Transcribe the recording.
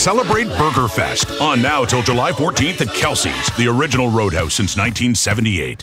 celebrate Burger Fest. On now till July 14th at Kelsey's, the original Roadhouse since 1978.